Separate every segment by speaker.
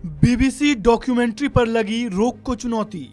Speaker 1: BBC documentary पर लगी रोक को चुनौती।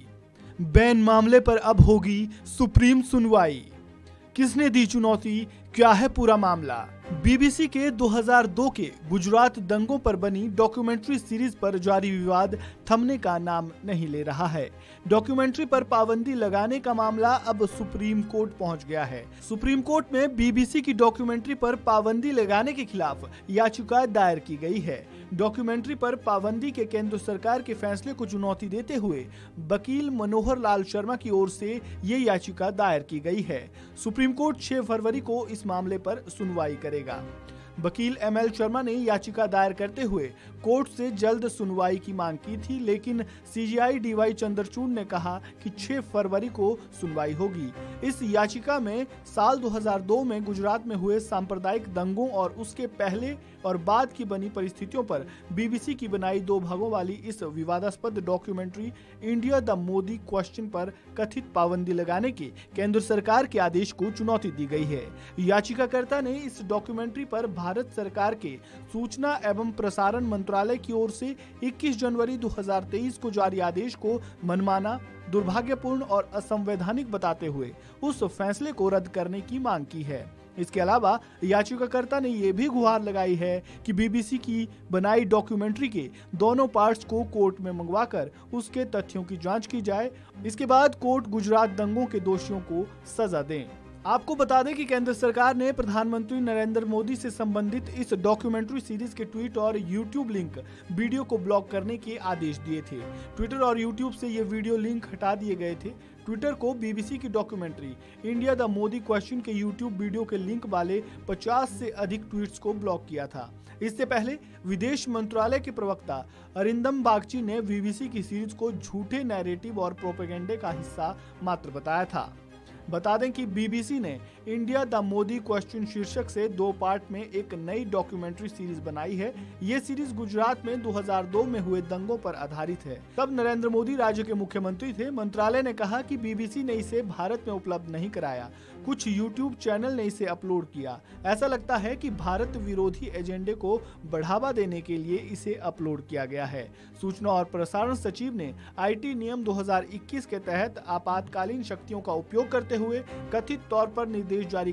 Speaker 1: बैन मामले पर अब होगी सुप्रीम सुनवाई। किसने दी चुनौती, क्या है पूरा मामला? बीबीसी के 2002 के गुजरात दंगों पर बनी डॉक्यूमेंट्री सीरीज पर जारी विवाद थमने का नाम नहीं ले रहा है। डॉक्यूमेंट्री पर पाबंदी लगाने का मामला अब सुप्रीम कोर्ट पहुंच गया है। सुप्रीम कोर्ट में बीबीसी की डॉक्यूमेंट्री पर पाबंदी लगाने के खिलाफ याचिका दायर की गई है। डॉक्यूमेंट्री पर पाबंदी के केंद्र सरकार के फैसले को चुनौती देते हुए वकील मनोहर लाल शर्मा की ओर से ये याचिका दायर की गई है। सुप्रीम कोर्ट 6 फरवरी को इस मामले पर सुनवाई करेगा। वकील एमएल शर्मा ने याचिका दायर करते हुए कोर्ट से जल्द सुनवाई की मांग की थी, लेकिन सीजेआई डीवाई चंद्रचूड़ ने कहा कि 6 फरवरी को सुनवाई होगी। इस याचिका में साल 2002 में गुजरात में हुए सांप्रदायिक दंगों और उसके पहले और बाद की बनी परिस्थितियों पर बीबीसी की बनाई 2 भागों वाली इस विवादास्पद documentary India the Modi question पर कथित पाबंदी लगाने के केंद्र सरकार के आदेश को चुनौती दी गई है। याचिकाकर्ता ने इस डॉक्यूमेंट्री पर भारत सरकार के सूचना एवं प्रसारण मंत्रालय की ओर से 21 जनवरी 2023 को जारी आदेश को मनमाना, दुर्भाग्यपूर्ण और असंवैधानिक बताते हुए उस फैसले को रद्द करने की मांग की है। इसके अलावा याचिकाकर्ता ने यह भी गुहार लगाई है कि बीबीसी की बनाई डॉक्यूमेंट्री के दोनों पार्ट्स को कोर्ट में मंगवाकर उसके तथ्यों की जांच की जाए। इसके बाद कोर्ट गुजरात दंगों के दोषियों को सजा दें। आपको बता दें कि केंद्र सरकार ने प्रधानमंत्री नरेंद्र मोदी से संबंधित इस डॉक्यूमेंट्री सीरीज के ट्वीट और यूट्यूब लिंक वीडियो को ब्लॉक करने के आदेश दिए थे। ट्विटर और यूट्यूब से ये वीडियो लिंक हटा दिए गए थे। ट्विटर को बीबीसी की documentary India the Modi question के यूट्यूब वीडियो के लिंक वाले 50 से अधिक ट्वीट्स को ब्लॉक किया था। इससे पहले विदेश मंत्रालय के प्रवक्ता अरिंदम बागची ने बीबीसी की सीरीज को झूठे नैरेटिव और प्रोपेगेंडे का हिस्सा मात्र बताया था। बता दें कि बीबीसी ने इंडिया द मोदी क्वेश्चन शीर्षक से 2 पार्ट में एक नई डॉक्यूमेंट्री सीरीज बनाई है। ये सीरीज गुजरात में 2002 में हुए दंगों पर आधारित है। तब नरेंद्र मोदी राज्य के मुख्यमंत्री थे। मंत्रालय ने कहा कि बीबीसी ने इसे भारत में उपलब्ध नहीं कराया, कुछ यूट्यूब चैनल ने इसे अपलोड किया। ऐसा लगता है कि भारत विरोधी एजेंडे को बढ़ावा देने के लिए इसे अपलोड किया गया है। सूचना और प्रसारण सचिव ने आईटी नियम 2021 के तहत आपातकालीन शक्तियों का उपयोग करते हुए कथित तौर पर निर्देश जारी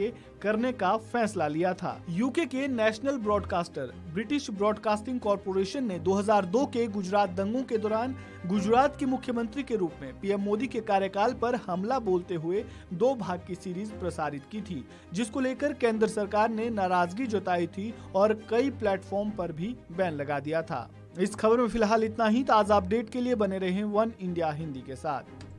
Speaker 1: करने का फैसला लिया था। यूके के national broadcaster British Broadcasting Corporation ने 2002 के गुजरात दंगों के दौरान गुजरात के मुख्यमंत्री के रूप में पीएम मोदी के कार्यकाल पर हमला बोलते हुए 2 भाग की सीरीज प्रसारित की थी, जिसको लेकर केंद्र सरकार ने नाराजगी जताई थी और कई प्लेटफॉर्म पर भी बैन लगा दिया था। इस खबर में फिलहाल इतना ही। ताज़ा अपडेट के लिए बने रहें वन इंडिया हिंदी के साथ।